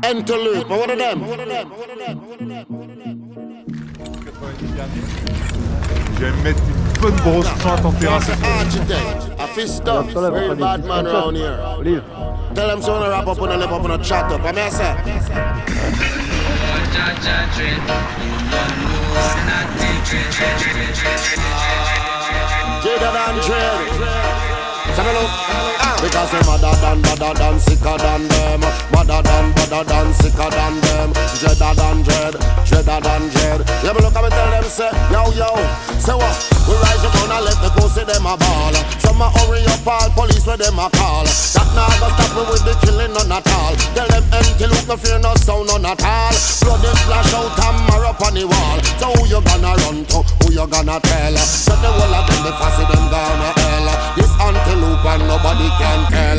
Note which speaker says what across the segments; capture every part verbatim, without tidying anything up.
Speaker 1: Interlude, but what of them?
Speaker 2: Je vais me mettre une bonne brosse à température.
Speaker 1: I feel stuff, real bad man around here. Tell them so to wrap up on a lip up on a chat up. I'm here, sir. Jada than dread. Because them madder than, madder than, sicker than them. Madder than, madder than, sicker than them. Dreader than dread, dreader than dread. Yeah, but look at me tell them say, yo, yo. Say what? We rise up on a left, the pussy them a ball. Some a hurry up all, police where them a call. That now go stop me with the killing none at all. Tell them empty look, no fear, no sound none at all. Blood is splash out and mark up on the wall. So who you gonna run to? Who you gonna tell? So the whole of them, the fussy them gonna hell. This antelope and nobody can tell.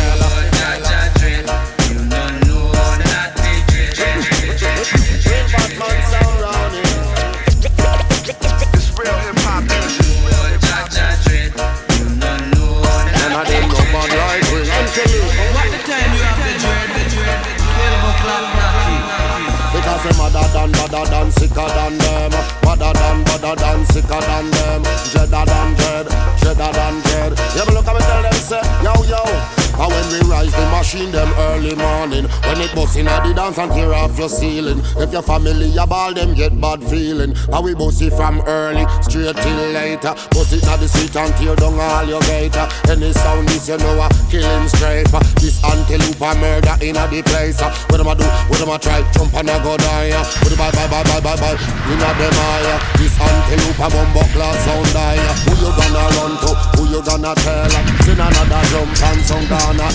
Speaker 1: Because them madder than, madder than, sicker than them. Madder than, madder than, sicker than them. Dreader than dread, dreader than dread. Yeah, but look at me tell them say, yo, yo. And when we rise the machine them early morning, when it bust in at the dance and tear off your ceiling. If your family you ball them get bad feeling. And we bust it from early straight till later. Bust it at the street and tear down all your gator. Any sound this you know a killing straight. This antelope a murder in a the place. What them a do? What them a try? Jump and a go die. What them bye bye bye bye bye bye. In a them eye. This antelope a bumbo class sound die. Who you gonna run to? Who you gonna tell? Sing another jump and sound die. Tell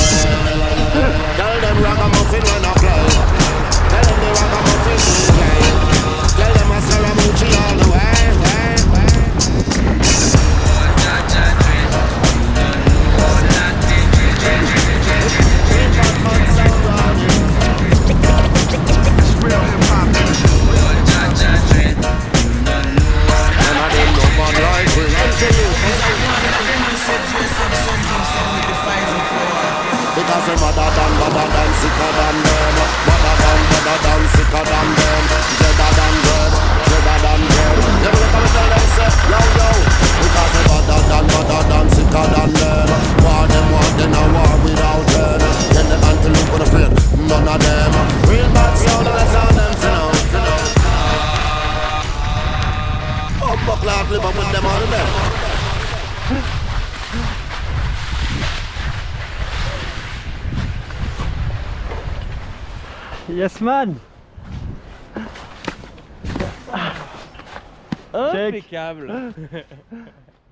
Speaker 1: them ragamuffin when I play. Tell them the ragamuffin D J. Tell them I sell a moochie all the way, way, way. It's real hip-hop. And I didn't know about life with because them madder than, madder than, sicker than them. Madder than, madder than, sicker than them. Dreader than dread, dreader than dread. Yeah, but look at me tell them say, yo, yo. Because them madder than, madder than, sicker than them. War them, war them, a war without them. Then the antelope with a afraid, none of them. Real bad sound, that's all them say now. Oh, buckle out, flip up with them all of them.
Speaker 3: Yes man.
Speaker 4: Impeccable.